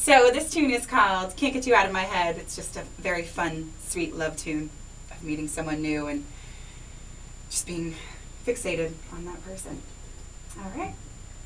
So this tune is called Can't Get You Out of My Head. It's just a very fun, sweet love tune of meeting someone new and just being fixated on that person. All right.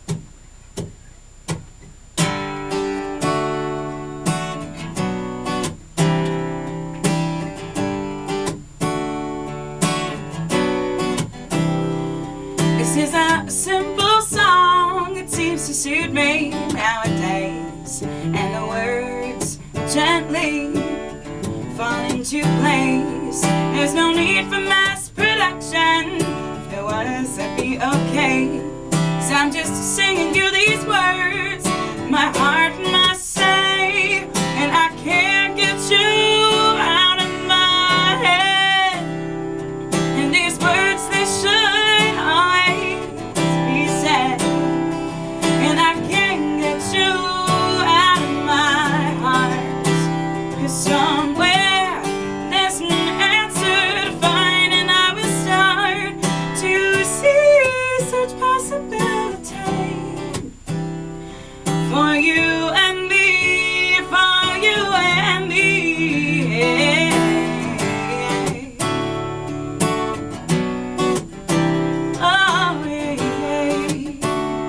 This is a simple song, it seems to suit me nowadays, and the words gently fall into place. There's no need for mass production, if there was, that'd be okay. 'Cause I'm just singing you these words, my heart must say, and I can't get you out of my head. And these words, they should always be said, and I can't get you out of my heart. 'Cause somewhere there's an answer to find, and I will start to see such possibility for you and me, for you and me. Oh, yeah.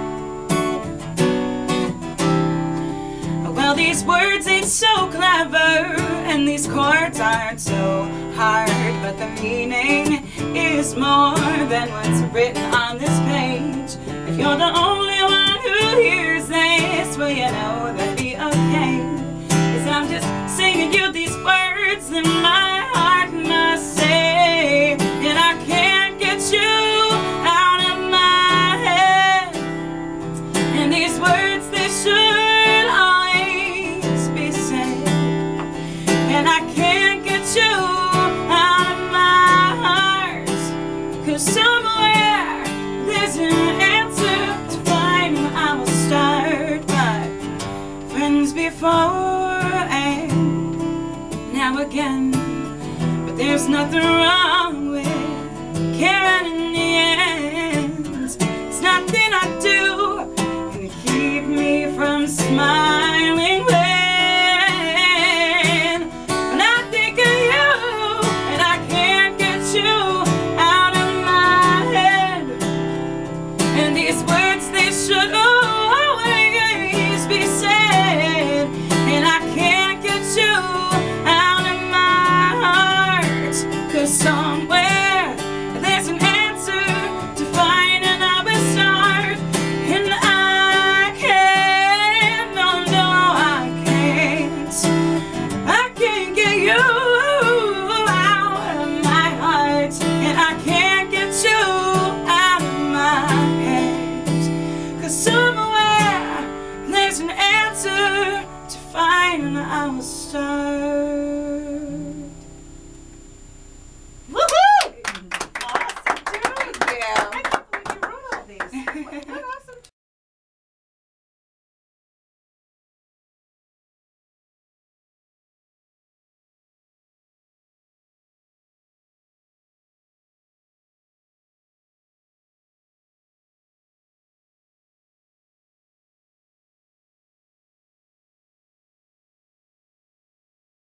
Well, these words ain't so clever, and these chords aren't so hard, but the meaning is more than what's written on this page. If you're the only one who hears this, well, you know that'd be okay. 'Cause I'm just singing you these words that my heart must say, and I can't get you out of my head. And these words, they should always be said, and I can't get you out of my heart. 'Cause somewhere there's an answer to find, and I will start. But friends before and now again, but there's nothing wrong with caring in the end. It's nothing I do can keep me from smiling when I think of you, and I can't get you out of my head. And these words, they should always be said, and I can't get you out of my heart. 'Cause somewhere there's an answer to find, and I will start. And I can't, no, I can't get you out of my heart, and I can't get you out of my head. 'Cause somewhere there's an answer to find, and I will start.